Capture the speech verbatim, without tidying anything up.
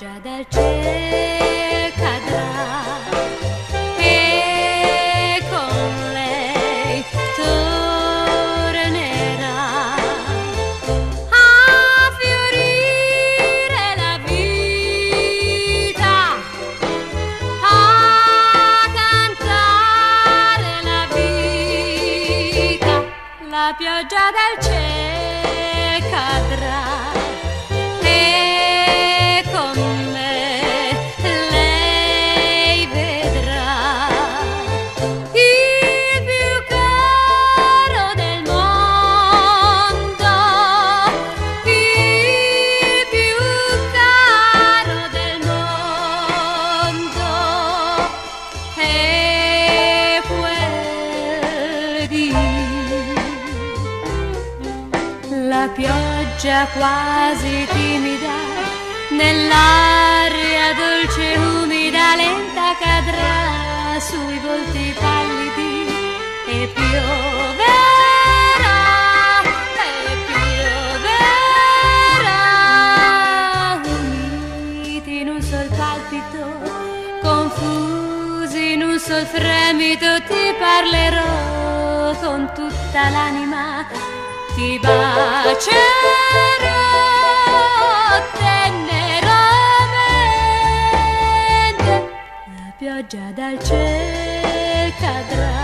pioggia dal cielo cadrà e con lei tornerà a fiorire la vita, a cantare la vita. La pioggia dal cielo cadrà e con me lei vedrà il più caro del mondo, il più caro del mondo, è quel di la pioggia quasi timida, nell'aria dolce e umida, lenta cadrà sui volti pallidi e pioverà, e pioverà, uniti in un sol palpito, confusi in un sol fremito, ti parlerò con tutta l'anima, ti bacerò teneramente. La pioggia dal cielo cadrà